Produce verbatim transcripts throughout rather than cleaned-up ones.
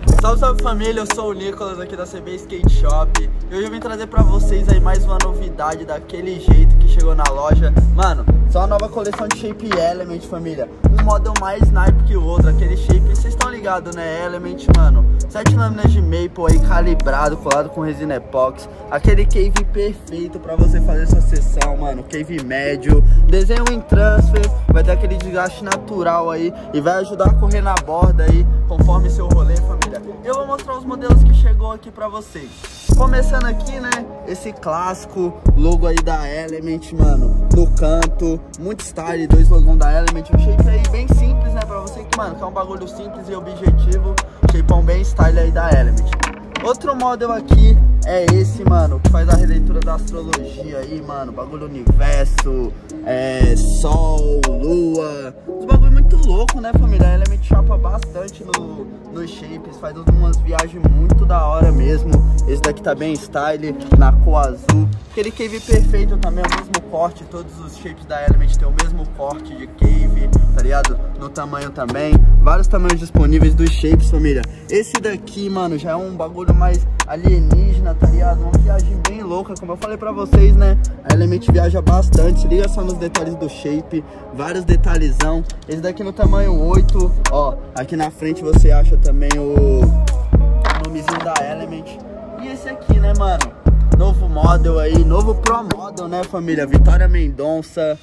Salve, salve família, eu sou o Nicolas aqui da C B Skate Shop. E hoje eu vim trazer pra vocês aí mais uma novidade daquele jeito que chegou na loja. Mano, só uma nova coleção de Shape Element, família. Um model mais snipe que o outro, aquele shape, vocês estão ligados, né? Element, mano, sete lâminas de maple aí calibrado, colado com resina epox. Aquele cave perfeito pra você fazer sua sessão, mano, cave médio. Desenho em transfer, vai ter aquele desgaste natural aí e vai ajudar a correr na borda aí, conforme seu rolê, família. Eu vou mostrar os modelos que chegou aqui pra vocês. Começando aqui, né, esse clássico logo aí da Element, mano, no canto, muito style, dois logos da Element, um shape aí bem simples, né, pra você que, mano, quer um bagulho simples e objetivo, shapeão bem style aí da Element. Outro model aqui é esse, mano, que faz a releitura da astrologia aí, mano, bagulho universo, é, sol, lua, uns bagulho muito louco, né, família? A Element chapa bastante no, nos shapes, faz umas viagens muito da hora mesmo. Esse daqui tá bem style, na cor azul. Aquele cave perfeito também, é o mesmo corte, todos os shapes da Element tem o mesmo corte de cave, tá ligado? No tamanho também, vários tamanhos disponíveis dos shapes, família. Esse daqui, mano, já é um bagulho mais alienígena, tá ligado? Uma viagem bem louca, como eu falei pra vocês, né? A Element viaja bastante, se liga só nos detalhes do shape, vários detalhezão. Esse daqui no tamanho oito, ó, aqui na frente você acha também o nomezinho da Element. E esse aqui, né, mano? Novo model aí, novo Pro Model, né, família? Vitória Mendonça,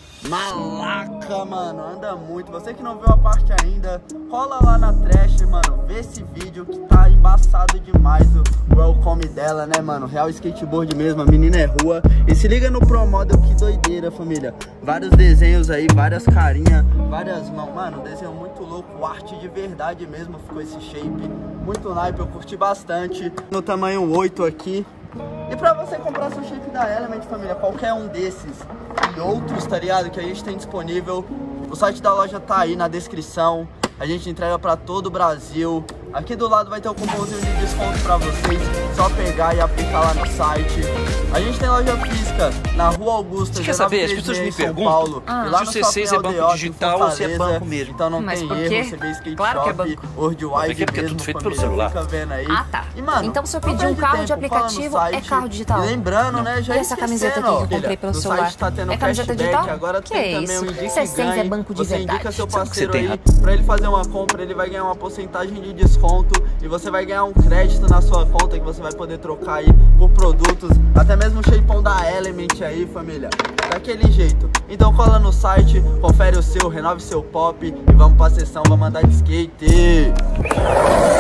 malaca, mano, anda muito. Você que não viu a parte ainda, cola lá na trash, mano, vê esse vídeo que tá embaçado demais o welcome dela, né, mano? Real skateboard mesmo, a menina é rua. E se liga no Pro Model, que doideira, família. Vários desenhos aí, várias carinhas, várias mãos, mano, desenho muito louco, arte de verdade mesmo ficou esse shape. Muito naipe, eu curti bastante. No tamanho oito aqui. E pra você comprar seu shape da Element, família, qualquer um desses e outros, tá ligado, que a gente tem disponível, o site da loja tá aí na descrição. A gente entrega pra todo o Brasil. Aqui do lado vai ter um cupomzinho de desconto pra vocês, só pegar e aplicar lá no site. A gente tem loja física na Rua Augusta, você quer saber? As pessoas me perguntam ah. e lá se o C seis é banco digital ou se é banco mesmo. Então não Mas tem por erro, C B Skate claro Shop, que é banco. Worldwide é mesmo, tudo feito família, pelo celular. Fica vendo aí. Ah, tá. E, mano, então se eu pedir um carro de aplicativo, é carro digital. E lembrando, né, já e essa camiseta aqui que eu comprei pelo celular, site tá tendo é camiseta cashback, digital? agora que tem é também isso? um indica C seis ganha. é banco de Você verdade. indica seu Sabe parceiro que aí, tem, pra ele fazer uma compra, ele vai ganhar uma porcentagem de desconto e você vai ganhar um crédito na sua conta que você vai poder trocar aí por produtos, até mesmo o shapeão da Element aí, família, daquele jeito. Então cola no site, confere o seu, renove seu pop e vamos pra sessão, vamos andar de skate.